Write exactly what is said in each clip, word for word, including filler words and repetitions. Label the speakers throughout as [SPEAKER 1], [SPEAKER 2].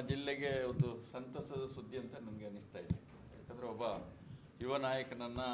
[SPEAKER 1] ಜಿಲ್ಲೆಗೆ ಒಂದು ಸಂತಸದ ಸುದ್ದಿ ಅಂತ ನನಗೆ ಅನಿಸ್ತಾ ಇದೆ. ಯಾಕಂದರೆ ಒಬ್ಬ ಯುವ ನಾಯಕನನ್ನು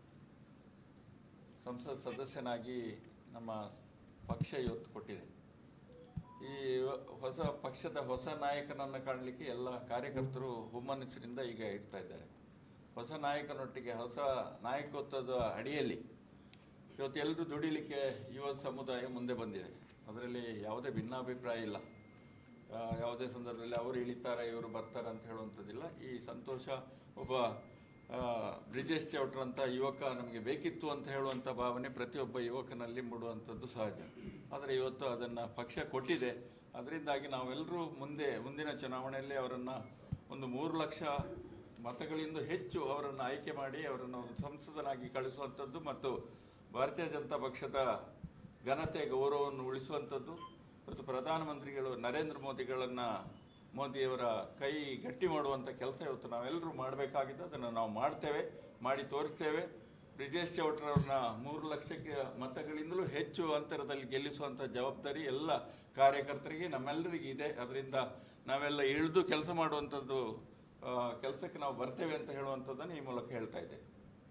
[SPEAKER 1] ಸಂಸತ್ ಸದಸ್ಯನಾಗಿ ನಮ್ಮ ಪಕ್ಷ ಇವತ್ತು ಕೊಟ್ಟಿದೆ. ಈ ಹೊಸ ಪಕ್ಷದ ಹೊಸ ನಾಯಕನನ್ನು ಕಾಣಲಿಕ್ಕೆ ಎಲ್ಲ ಕಾರ್ಯಕರ್ತರು ಹುಮ್ಮನಸ್ಸಿನಿಂದ ಈಗ ಇಡ್ತಾ ಇದ್ದಾರೆ. ಹೊಸ ನಾಯಕನೊಟ್ಟಿಗೆ ಹೊಸ ನಾಯಕತ್ವದ ಅಡಿಯಲ್ಲಿ ಇವತ್ತು ಎಲ್ಲರೂ ದುಡಿಲಿಕ್ಕೆ ಯುವ ಸಮುದಾಯ ಮುಂದೆ ಬಂದಿದೆ. ಅದರಲ್ಲಿ ಯಾವುದೇ ಭಿನ್ನಾಭಿಪ್ರಾಯ ಇಲ್ಲ. ಯಾವುದೇ ಸಂದರ್ಭದಲ್ಲಿ ಅವರು ಇಳಿತಾರೆ ಇವರು ಬರ್ತಾರೆ ಅಂತ ಹೇಳುವಂಥದ್ದಿಲ್ಲ. ಈ ಸಂತೋಷ ಒಬ್ಬ ಬ್ರಿಜೇಶ್ ಚೌಟ್ರ ಅಂತ ಯುವಕ ನಮಗೆ ಬೇಕಿತ್ತು ಅಂತ ಹೇಳುವಂಥ ಭಾವನೆ ಪ್ರತಿಯೊಬ್ಬ ಯುವಕನಲ್ಲಿ ಮೂಡುವಂಥದ್ದು ಸಹಜ. ಆದರೆ ಇವತ್ತು ಅದನ್ನು ಪಕ್ಷ ಕೊಟ್ಟಿದೆ. ಅದರಿಂದಾಗಿ ನಾವೆಲ್ಲರೂ ಮುಂದೆ ಮುಂದಿನ ಚುನಾವಣೆಯಲ್ಲಿ ಅವರನ್ನು ಒಂದು ಮೂರು ಲಕ್ಷ ಮತಗಳಿಂದ ಹೆಚ್ಚು ಅವರನ್ನು ಆಯ್ಕೆ ಮಾಡಿ ಅವರನ್ನು ಸಂಸದನಾಗಿ ಕಳಿಸುವಂಥದ್ದು ಮತ್ತು ಭಾರತೀಯ ಜನತಾ ಪಕ್ಷದ ಘನತೆ ಗೌರವವನ್ನು ಉಳಿಸುವಂಥದ್ದು ಮತ್ತು ಪ್ರಧಾನಮಂತ್ರಿಗಳು ನರೇಂದ್ರ ಮೋದಿಗಳನ್ನು ಮೋದಿಯವರ ಕೈ ಗಟ್ಟಿ ಮಾಡುವಂಥ ಕೆಲಸ ಇವತ್ತು ನಾವೆಲ್ಲರೂ ಮಾಡಬೇಕಾಗಿದ್ದು. ಅದನ್ನು ನಾವು ಮಾಡ್ತೇವೆ, ಮಾಡಿ ತೋರಿಸ್ತೇವೆ. ಬ್ರಿಜೇಶ್ ಚೌಟ್ರವ್ರನ್ನ ಮೂರು ಲಕ್ಷಕ್ಕೆ ಮತಗಳಿಂದಲೂ ಹೆಚ್ಚು ಅಂತರದಲ್ಲಿ ಗೆಲ್ಲಿಸುವಂಥ ಜವಾಬ್ದಾರಿ ಎಲ್ಲ ಕಾರ್ಯಕರ್ತರಿಗೆ ನಮ್ಮೆಲ್ಲರಿಗೂ ಇದೆ. ಅದರಿಂದ ನಾವೆಲ್ಲ ಇಳಿದು ಕೆಲಸ ಮಾಡುವಂಥದ್ದು ಕೆಲಸಕ್ಕೆ ನಾವು ಬರ್ತೇವೆ ಅಂತ ಹೇಳುವಂಥದ್ದನ್ನು ಈ ಮೂಲಕ ಹೇಳ್ತಾ ಇದ್ದೆ.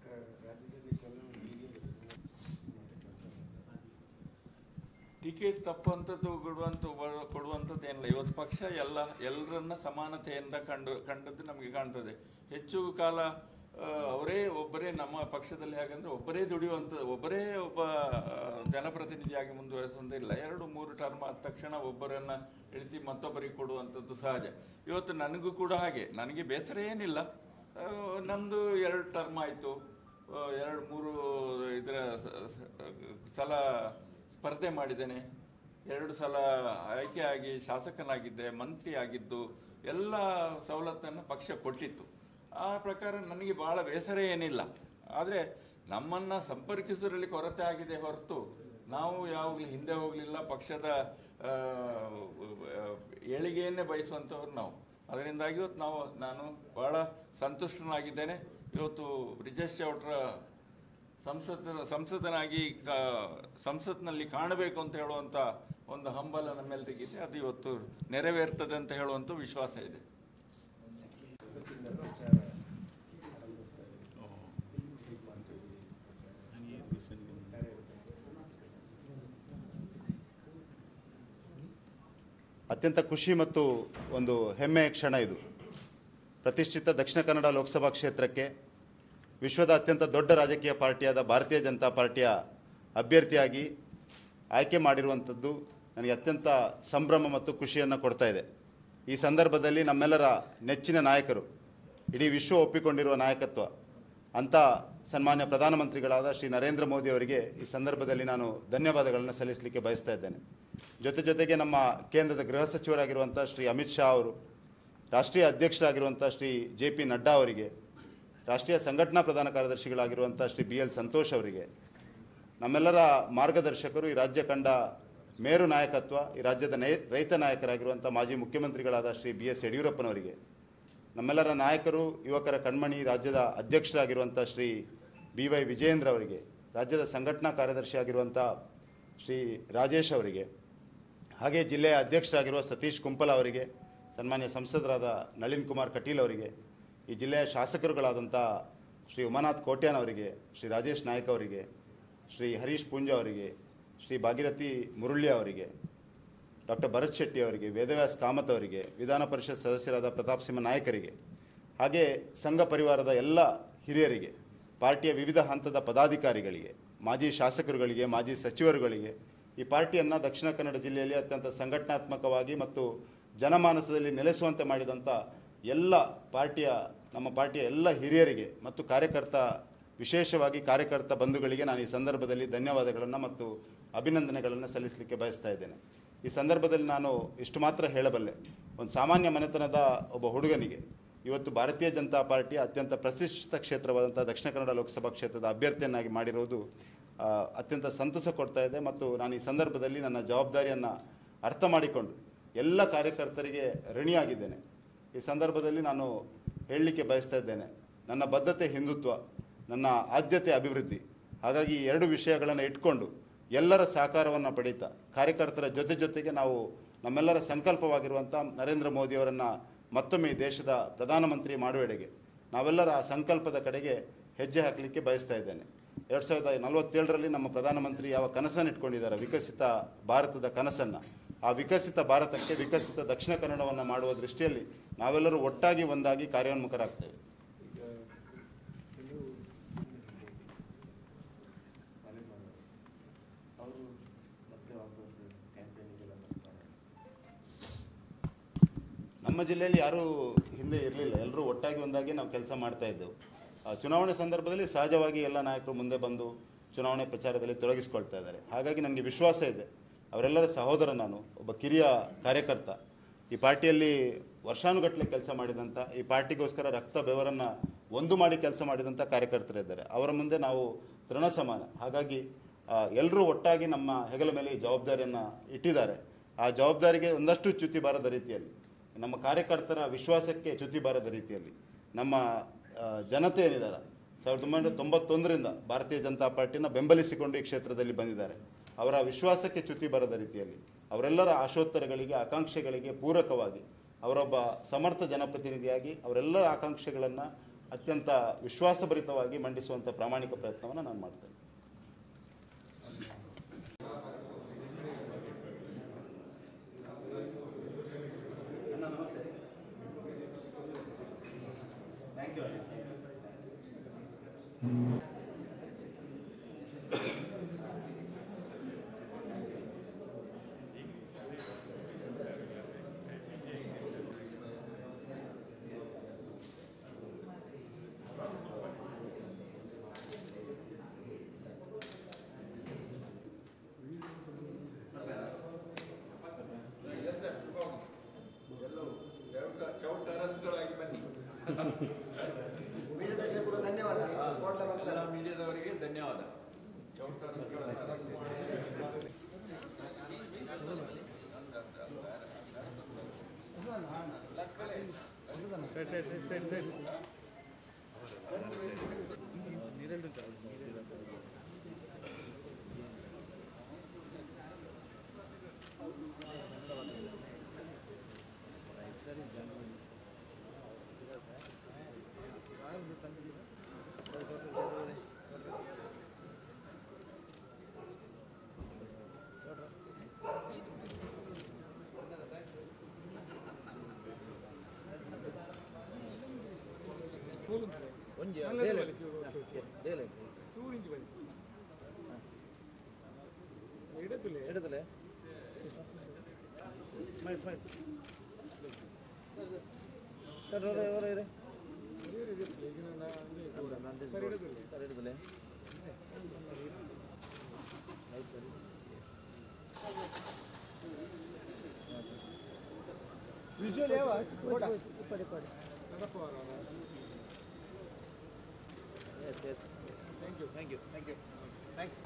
[SPEAKER 1] ಟಿಕೆಟ್ ತಪ್ಪುವಂಥದ್ದು ಕೊಡುವಂಥ ಕೊಡುವಂಥದ್ದು ಏನಿಲ್ಲ. ಇವತ್ತು ಪಕ್ಷ ಎಲ್ಲ ಎಲ್ಲರನ್ನ ಸಮಾನತೆಯಿಂದ ಕಂಡು ಕಂಡದ್ದು ನಮಗೆ ಕಾಣ್ತದೆ. ಹೆಚ್ಚು ಕಾಲ ಅವರೇ ಒಬ್ಬರೇ ನಮ್ಮ ಪಕ್ಷದಲ್ಲಿ ಹೇಗೆಂದರೆ ಒಬ್ಬರೇ ದುಡಿಯುವಂಥ ಒಬ್ಬರೇ ಒಬ್ಬ ಜನಪ್ರತಿನಿಧಿಯಾಗಿ ಮುಂದುವರಿಸುವಂತಿಲ್ಲ. ಎರಡು ಮೂರು ಟರ್ಮ್ ಆದ ತಕ್ಷಣ ಒಬ್ಬರನ್ನು ಇಳಿಸಿ ಮತ್ತೊಬ್ಬರಿಗೆ ಕೊಡುವಂಥದ್ದು ಸಹಜ. ಇವತ್ತು ನನಗೂ ಕೂಡ ಹಾಗೆ, ನನಗೆ ಬೇಸರ ಏನಿಲ್ಲ. ನಮ್ಮದು ಎರಡು ಟರ್ಮ್ ಆಯಿತು, ಎರಡು ಮೂರು ಇದರ ಸಲ ಸ್ಪರ್ಧೆ ಮಾಡಿದ್ದೇನೆ, ಎರಡು ಸಲ ಆಯ್ಕೆಯಾಗಿ ಶಾಸಕನಾಗಿದ್ದೆ, ಮಂತ್ರಿ ಆಗಿದ್ದು, ಎಲ್ಲ ಸವಲತ್ತನ್ನು ಪಕ್ಷ ಕೊಟ್ಟಿತ್ತು. ಆ ಪ್ರಕಾರ ನನಗೆ ಭಾಳ ಬೇಸರ ಏನಿಲ್ಲ. ಆದರೆ ನಮ್ಮನ್ನು ಸಂಪರ್ಕಿಸುವುದರಲ್ಲಿ ಕೊರತೆ ಆಗಿದೆ ಹೊರತು ನಾವು ಯಾವಾಗಲೂ ಹಿಂದೆ ಹೋಗಲಿಲ್ಲ. ಪಕ್ಷದ ಏಳಿಗೆಯನ್ನೇ ಬಯಸುವಂಥವ್ರು ನಾವು. ಅದರಿಂದಾಗಿ ಇವತ್ತು ನಾವು ನಾನು ಭಾಳ ಸಂತುಷ್ಟನಾಗಿದ್ದೇನೆ. ಇವತ್ತು ಬ್ರಿಜೇಶ್ ಚೌಟ್ರ ಸಂಸತ್ ಸಂಸದನಾಗಿ ಸಂಸತ್ನಲ್ಲಿ ಕಾಣಬೇಕು ಅಂತ ಹೇಳುವಂಥ ಒಂದು ಹಂಬಲ ನಮ್ಮೆಲ್ಲರಿಗಿದೆ. ಅದು ಇವತ್ತು ನೆರವೇರ್ತದೆ ಅಂತ ಹೇಳುವಂಥ ವಿಶ್ವಾಸ ಇದೆ.
[SPEAKER 2] ಅತ್ಯಂತ ಖುಷಿ ಮತ್ತು ಒಂದು ಹೆಮ್ಮೆಯ ಕ್ಷಣ ಇದು. ಪ್ರತಿಷ್ಠಿತ ದಕ್ಷಿಣ ಕನ್ನಡ ಲೋಕಸಭಾ ಕ್ಷೇತ್ರಕ್ಕೆ ವಿಶ್ವದ ಅತ್ಯಂತ ದೊಡ್ಡ ರಾಜಕೀಯ ಪಾರ್ಟಿಯಾದ ಭಾರತೀಯ ಜನತಾ ಪಾರ್ಟಿಯ ಅಭ್ಯರ್ಥಿಯಾಗಿ ಆಯ್ಕೆ ಮಾಡಿರುವಂಥದ್ದು ನನಗೆ ಅತ್ಯಂತ ಸಂಭ್ರಮ ಮತ್ತು ಖುಷಿಯನ್ನು ಕೊಡ್ತಾ ಇದೆ. ಈ ಸಂದರ್ಭದಲ್ಲಿ ನಮ್ಮೆಲ್ಲರ ನೆಚ್ಚಿನ ನಾಯಕರು, ಇಡೀ ವಿಶ್ವ ಒಪ್ಪಿಕೊಂಡಿರುವ ನಾಯಕತ್ವ ಅಂಥ ಸನ್ಮಾನ್ಯ ಪ್ರಧಾನಮಂತ್ರಿಗಳಾದ ಶ್ರೀ ನರೇಂದ್ರ ಮೋದಿ ಅವರಿಗೆ ಈ ಸಂದರ್ಭದಲ್ಲಿ ನಾನು ಧನ್ಯವಾದಗಳನ್ನು ಸಲ್ಲಿಸಲಿಕ್ಕೆ ಬಯಸ್ತಾ ಇದ್ದೇನೆ. ಜೊತೆ ಜೊತೆಗೆ ನಮ್ಮ ಕೇಂದ್ರದ ಗೃಹ ಸಚಿವರಾಗಿರುವಂಥ ಶ್ರೀ ಅಮಿತ್ ಶಾ ಅವರು, ರಾಷ್ಟ್ರೀಯ ಅಧ್ಯಕ್ಷರಾಗಿರುವಂಥ ಶ್ರೀ ಜೆ ಪಿ ನಡ್ಡಾ ಅವರಿಗೆ, ರಾಷ್ಟ್ರೀಯ ಸಂಘಟನಾ ಪ್ರಧಾನ ಕಾರ್ಯದರ್ಶಿಗಳಾಗಿರುವಂಥ ಶ್ರೀ ಬಿ ಎಲ್ ಸಂತೋಷ್ ಅವರಿಗೆ, ನಮ್ಮೆಲ್ಲರ ಮಾರ್ಗದರ್ಶಕರು, ಈ ರಾಜ್ಯ ಕಂಡ ಮೇರು ನಾಯಕತ್ವ, ಈ ರಾಜ್ಯದ ನೈ ರೈತ ನಾಯಕರಾಗಿರುವಂಥ ಮಾಜಿ ಮುಖ್ಯಮಂತ್ರಿಗಳಾದ ಶ್ರೀ ಬಿ ಎಸ್ ಯಡಿಯೂರಪ್ಪನವರಿಗೆ, ನಮ್ಮೆಲ್ಲರ ನಾಯಕರು, ಯುವಕರ ಕಣ್ಮಣಿ ರಾಜ್ಯದ ಅಧ್ಯಕ್ಷರಾಗಿರುವಂಥ ಶ್ರೀ ಬಿ ವೈ ವಿಜಯೇಂದ್ರ ಅವರಿಗೆ, ರಾಜ್ಯದ ಸಂಘಟನಾ ಕಾರ್ಯದರ್ಶಿಯಾಗಿರುವಂಥ ಶ್ರೀ ರಾಜೇಶ್ ಅವರಿಗೆ, ಹಾಗೆ ಜಿಲ್ಲೆಯ ಅಧ್ಯಕ್ಷರಾಗಿರುವ ಸತೀಶ್ ಕುಂಪಲ ಅವರಿಗೆ, ಸನ್ಮಾನ್ಯ ಸಂಸದರಾದ ನಳಿನ್ ಕುಮಾರ್ ಕಟೀಲ್ ಅವರಿಗೆ, ಈ ಜಿಲ್ಲೆಯ ಶಾಸಕರುಗಳಾದಂಥ ಶ್ರೀ ಉಮಾನಾಥ್ ಕೋಟ್ಯಾನ್ ಅವರಿಗೆ, ಶ್ರೀ ರಾಜೇಶ್ ನಾಯ್ಕ ಅವರಿಗೆ, ಶ್ರೀ ಹರೀಶ್ ಪೂಂಜಾ ಅವರಿಗೆ, ಶ್ರೀ ಭಾಗೀರಥಿ ಮುರುಳ್ಳಿ ಅವರಿಗೆ, ಡಾಕ್ಟರ್ ಭರತ್ ಶೆಟ್ಟಿ ಅವರಿಗೆ, ವೇದವ್ಯಾಸ್ ಕಾಮತ್ ಅವರಿಗೆ, ವಿಧಾನ ಪರಿಷತ್ ಸದಸ್ಯರಾದ ಪ್ರತಾಪ್ ಸಿಂಹ ನಾಯಕರಿಗೆ, ಹಾಗೆ ಸಂಘ ಪರಿವಾರದ ಎಲ್ಲ ಹಿರಿಯರಿಗೆ, ಪಾರ್ಟಿಯ ವಿವಿಧ ಹಂತದ ಪದಾಧಿಕಾರಿಗಳಿಗೆ, ಮಾಜಿ ಶಾಸಕರುಗಳಿಗೆ, ಮಾಜಿ ಸಚಿವರುಗಳಿಗೆ, ಈ ಪಾರ್ಟಿಯನ್ನು ದಕ್ಷಿಣ ಕನ್ನಡ ಜಿಲ್ಲೆಯಲ್ಲಿ ಅತ್ಯಂತ ಸಂಘಟನಾತ್ಮಕವಾಗಿ ಮತ್ತು ಜನಮಾನಸದಲ್ಲಿ ನೆಲೆಸುವಂತೆ ಮಾಡಿದಂಥ ಎಲ್ಲ ಪಾರ್ಟಿಯ ನಮ್ಮ ಪಾರ್ಟಿಯ ಎಲ್ಲ ಹಿರಿಯರಿಗೆ ಮತ್ತು ಕಾರ್ಯಕರ್ತ, ವಿಶೇಷವಾಗಿ ಕಾರ್ಯಕರ್ತ ಬಂಧುಗಳಿಗೆ ನಾನು ಈ ಸಂದರ್ಭದಲ್ಲಿ ಧನ್ಯವಾದಗಳನ್ನು ಮತ್ತು ಅಭಿನಂದನೆಗಳನ್ನು ಸಲ್ಲಿಸಲಿಕ್ಕೆ ಬಯಸ್ತಾ ಇದ್ದೇನೆ. ಈ ಸಂದರ್ಭದಲ್ಲಿ ನಾನು ಇಷ್ಟು ಮಾತ್ರ ಹೇಳಬಲ್ಲೆ, ಒಂದು ಸಾಮಾನ್ಯ ಮನೆತನದ ಒಬ್ಬ ಹುಡುಗನಿಗೆ ಇವತ್ತು ಭಾರತೀಯ ಜನತಾ ಪಾರ್ಟಿಯ ಅತ್ಯಂತ ಪ್ರತಿಷ್ಠಿತ ಕ್ಷೇತ್ರವಾದಂಥ ದಕ್ಷಿಣ ಕನ್ನಡ ಲೋಕಸಭಾ ಕ್ಷೇತ್ರದ ಅಭ್ಯರ್ಥಿಯನ್ನಾಗಿ ಮಾಡಿರುವುದು ಅತ್ಯಂತ ಸಂತಸ ಕೊಡ್ತಾ ಇದೆ. ಮತ್ತು ನಾನು ಈ ಸಂದರ್ಭದಲ್ಲಿ ನನ್ನ ಜವಾಬ್ದಾರಿಯನ್ನು ಅರ್ಥ ಮಾಡಿಕೊಂಡು ಎಲ್ಲ ಕಾರ್ಯಕರ್ತರಿಗೆ ಋಣಿಯಾಗಿದ್ದೇನೆ. ಈ ಸಂದರ್ಭದಲ್ಲಿ ನಾನು ಹೇಳಲಿಕ್ಕೆ ಬಯಸ್ತಾ ಇದ್ದೇನೆ, ನನ್ನ ಬದ್ಧತೆ ಹಿಂದುತ್ವ, ನನ್ನ ಆದ್ಯತೆ ಅಭಿವೃದ್ಧಿ. ಹಾಗಾಗಿ ಈ ಎರಡು ವಿಷಯಗಳನ್ನು ಇಟ್ಕೊಂಡು ಎಲ್ಲರ ಸಹಕಾರವನ್ನು ಪಡೀತಾ ಕಾರ್ಯಕರ್ತರ ಜೊತೆ ಜೊತೆಗೆ ನಾವು ನಮ್ಮೆಲ್ಲರ ಸಂಕಲ್ಪವಾಗಿರುವಂಥ ನರೇಂದ್ರ ಮೋದಿಯವರನ್ನು ಮತ್ತೊಮ್ಮೆ ಈ ದೇಶದ ಪ್ರಧಾನಮಂತ್ರಿ ಮಾಡುವೆಡೆಗೆ ನಾವೆಲ್ಲರ ಆ ಸಂಕಲ್ಪದ ಕಡೆಗೆ ಹೆಜ್ಜೆ ಹಾಕಲಿಕ್ಕೆ ಬಯಸ್ತಾ ಇದ್ದೇನೆ. ಎರಡು ಸಾವಿರದ ನಲವತ್ತೇಳರಲ್ಲಿ ನಮ್ಮ ಪ್ರಧಾನಮಂತ್ರಿ ಯಾವ ಕನಸನ್ನು ಇಟ್ಕೊಂಡಿದ್ದಾರೆ, ವಿಕಸಿತ ಭಾರತದ ಕನಸನ್ನು, ಆ ವಿಕಸಿತ ಭಾರತಕ್ಕೆ ವಿಕಸಿತ ದಕ್ಷಿಣ ಕನ್ನಡವನ್ನು ಮಾಡುವ ದೃಷ್ಟಿಯಲ್ಲಿ ನಾವೆಲ್ಲರೂ ಒಟ್ಟಾಗಿ ಒಂದಾಗಿ ಕಾರ್ಯೋನ್ಮುಖರಾಗ್ತೇವೆ. ನಮ್ಮ ಜಿಲ್ಲೆಯಲ್ಲಿ ಯಾರೂ ಹಿಂದೆ ಇರಲಿಲ್ಲ, ಎಲ್ಲರೂ ಒಟ್ಟಾಗಿ ಒಂದಾಗಿ ನಾವು ಕೆಲಸ ಮಾಡ್ತಾ ಇದ್ದೆವು. ಚುನಾವಣೆ ಸಂದರ್ಭದಲ್ಲಿ ಸಹಜವಾಗಿ ಎಲ್ಲ ನಾಯಕರು ಮುಂದೆ ಬಂದು ಚುನಾವಣೆ ಪ್ರಚಾರದಲ್ಲಿ ತೊಡಗಿಸ್ಕೊಳ್ತಾ ಇದ್ದಾರೆ. ಹಾಗಾಗಿ ನನಗೆ ವಿಶ್ವಾಸ ಇದೆ, ಅವರೆಲ್ಲರ ಸಹೋದರ, ನಾನು ಒಬ್ಬ ಕಿರಿಯ ಕಾರ್ಯಕರ್ತ, ಈ ಪಾರ್ಟಿಯಲ್ಲಿ ವರ್ಷಾನುಗಟ್ಟಲೆ ಕೆಲಸ ಮಾಡಿದಂಥ, ಈ ಪಾರ್ಟಿಗೋಸ್ಕರ ರಕ್ತ ಬೆವರನ್ನು ಒಂದು ಮಾಡಿ ಕೆಲಸ ಮಾಡಿದಂಥ ಕಾರ್ಯಕರ್ತರಿದ್ದಾರೆ. ಅವರ ಮುಂದೆ ನಾವು ತೃಣ ಸಮಾನ. ಹಾಗಾಗಿ ಎಲ್ಲರೂ ಒಟ್ಟಾಗಿ ನಮ್ಮ ಹೆಗಲ ಮೇಲೆ ಈ ಜವಾಬ್ದಾರಿಯನ್ನು ಇಟ್ಟಿದ್ದಾರೆ. ಆ ಜವಾಬ್ದಾರಿಗೆ ಒಂದಷ್ಟು ಚ್ಯುತಿ ಬಾರದ ರೀತಿಯಲ್ಲಿ, ನಮ್ಮ ಕಾರ್ಯಕರ್ತರ ವಿಶ್ವಾಸಕ್ಕೆ ಚ್ಯುತಿ ಬಾರದ ರೀತಿಯಲ್ಲಿ, ನಮ್ಮ ಜನತೆ ಏನಿದ್ದಾರೆ ಸಾವಿರದ ಒಂಬೈನೂರ ತೊಂಬತ್ತೊಂದರಿಂದ ಭಾರತೀಯ ಜನತಾ ಪಾರ್ಟಿನ ಬೆಂಬಲಿಸಿಕೊಂಡು ಈ ಕ್ಷೇತ್ರದಲ್ಲಿ ಬಂದಿದ್ದಾರೆ, ಅವರ ವಿಶ್ವಾಸಕ್ಕೆ ಚ್ಯುತಿ ಬರದ ರೀತಿಯಲ್ಲಿ, ಅವರೆಲ್ಲರ ಆಶೋತ್ತರಗಳಿಗೆ ಆಕಾಂಕ್ಷೆಗಳಿಗೆ ಪೂರಕವಾಗಿ ಅವರೊಬ್ಬ ಸಮರ್ಥ ಜನಪ್ರತಿನಿಧಿಯಾಗಿ ಅವರೆಲ್ಲರ ಆಕಾಂಕ್ಷೆಗಳನ್ನು ಅತ್ಯಂತ ವಿಶ್ವಾಸಭರಿತವಾಗಿ ಮಂಡಿಸುವಂಥ ಪ್ರಾಮಾಣಿಕ ಪ್ರಯತ್ನವನ್ನು ನಾನು ಮಾಡ್ತೇನೆ. Thank you.
[SPEAKER 1] ಚೌಟರಸ್ಗಳಾಗಿ ಬನ್ನಿ.
[SPEAKER 3] ಮೀಡಿಯಾದವರಿಗೆ ಕೂಡ ಧನ್ಯವಾದ.
[SPEAKER 1] ಎಲ್ಲ ಮೀಡಿಯಾದವರಿಗೆ ಧನ್ಯವಾದ. ಚೌಟರಸ್ಗಳ
[SPEAKER 3] ಒಂಜಿ ಡೇಲೆ ಡೇಲೆ
[SPEAKER 4] ಚೂರಿಂಚು ಬನ್ನಿ ಎಡತಲೆ
[SPEAKER 3] ಎಡತಲೆ ಸ್ಮೈಲ್ ಸ್ಮೈಲ್ ಸರ್ ರೋರ ರೋರ ಇದೆ ಸರ್ ಎಡತಲೆ ವಿಜುವಲ್ ಯಾವ ಫೋಟೋ ಇಪ್ಪಡಿ ಇಪ್ಪಡಿ
[SPEAKER 4] ನಡಪವರ.
[SPEAKER 3] Yes, yes. Thank you. Thank you. Thank you. Thanks.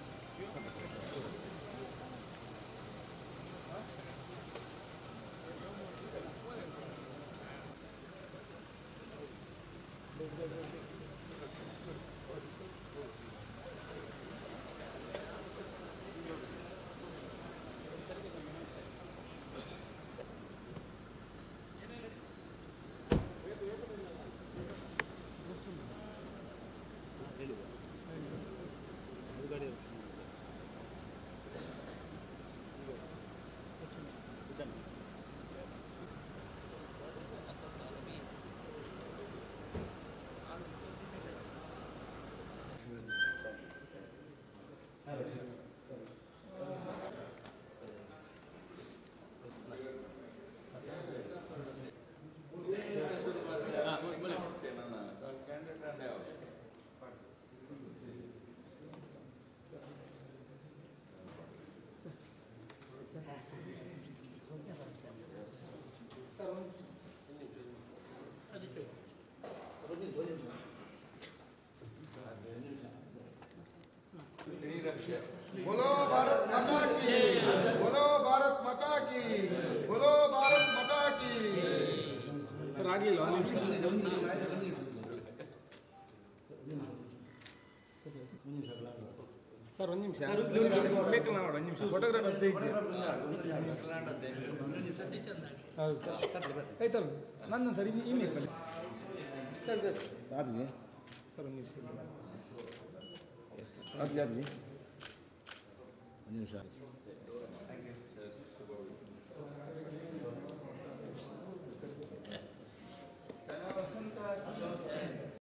[SPEAKER 5] बोलो भारत माता की, बोलो भारत माता की, बोलो भारत माता की.
[SPEAKER 4] ಸರ್ ಆಗಲಿಲ್ಲ ಒಂದು ನಿಮಿಷ ಸರ್ ಒಂದು ನಿಮಿಷ ಬೇಕಲ್ಲ ಮಾಡಿ ಒಂದು ನಿಮಿಷ ಫೋಟೋಗ್ರಾಫರ್ಸ್ ದಯವಿಟ್ಟು ಹೌದು ಸರ್ ಆಯ್ತಲ್ಲ ನನ್ನ ಸರ್ ಇನ್ನು ಇನ್ನು ಇಪ್ಪಲ್ಲಿ ಸರ್ ಸರ್
[SPEAKER 3] ಆದ್ಗೆ
[SPEAKER 4] ಸರ್ ಒಂದು ನಿಮಿಷ
[SPEAKER 3] ಆದ್ಗೆ ಆದ್ಗೆ ಒಂದು ನಿಮಿಷ